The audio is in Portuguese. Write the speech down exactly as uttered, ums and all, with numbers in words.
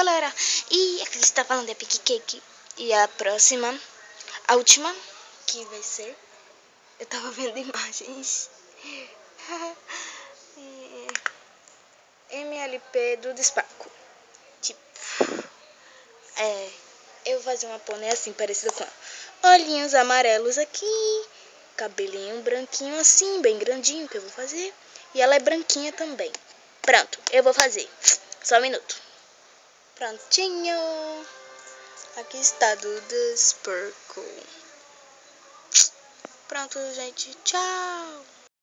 galera, e aqui está falando é Pique Cake. E a próxima, a última, que vai ser, eu tava vendo imagens, M L P do Despaco. Tipo, é, eu vou fazer uma pônei assim, parecida com olhinhos amarelos aqui, cabelinho branquinho assim, bem grandinho, que eu vou fazer. E ela é branquinha também. Pronto, eu vou fazer. Só um minuto. Prontinho. Aqui está do Despaco. Pronto, gente. Tchau.